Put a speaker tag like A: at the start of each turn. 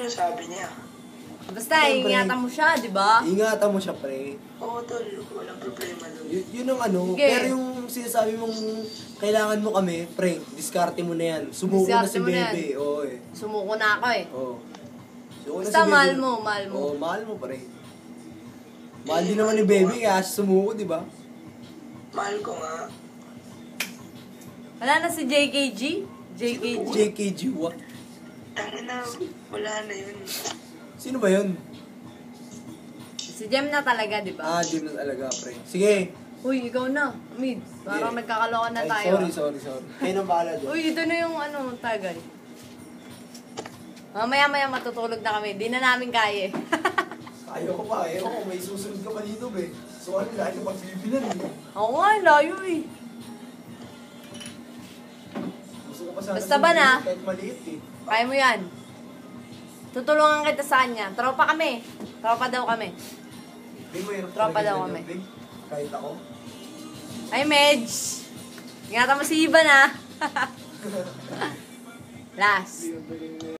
A: sinasabi niya?
B: Basta,
C: Siyempre.
B: ingatan mo siya, di ba?
C: Ingatan mo siya, pre.
A: Oo, tol. Walang problema nun.
C: Yun ang ano.
B: Sige.
C: Pero yung sinasabi mong kailangan mo kami, pre, diskarte mo na yan. Sumuko na
B: Diskarte
C: si
B: mo na
C: Bebe.
B: yan.
C: Oo eh.
B: Sumuko na ako eh.
C: Oo. Sumuko na
B: Basta
C: si Bebe.
B: mahal mo, mahal mo.
C: Oo, mahal mo, pre. Mahal din naman ni Bebe, kaya siya sumuko, di ba?
A: Mahal ko nga.
B: Wala na si JKG? JKG?
C: JKG, what?
A: Tangin na, wala na yun.
C: Sino ba yun?
B: Si Jem na talaga, di ba?
C: Di mo talaga, pre. Sige.
B: Uy, ikaw na. Mid, parang
C: Yeah.
B: nagkakalokan na
C: Ay,
B: tayo.
C: sorry. Kayo nang bahala doon.
B: Uy, ito na yung ano, tagay. Mamaya-maya matutulog na kami. Di na namin kaya eh.
C: Ayaw ko pa, ayaw ko. May susunod ka pa dito, be. So, ano, lahat yung pagbibilan, eh.
B: Ako nga, layo eh.
C: Gusto ko pa sana
B: Basta ba na?
C: Kahit maliit, eh.
B: Kaya mo yan. Tutulungan kita sa kanya. Tropa kami. Tropa daw kami.
C: Big, mayroon
B: Tropa
C: talaga
B: daw
C: ganyan,
B: kami.
C: Big. Kahit ako.
B: Ay, Medj. Ingatan mo si Iban ah. Last.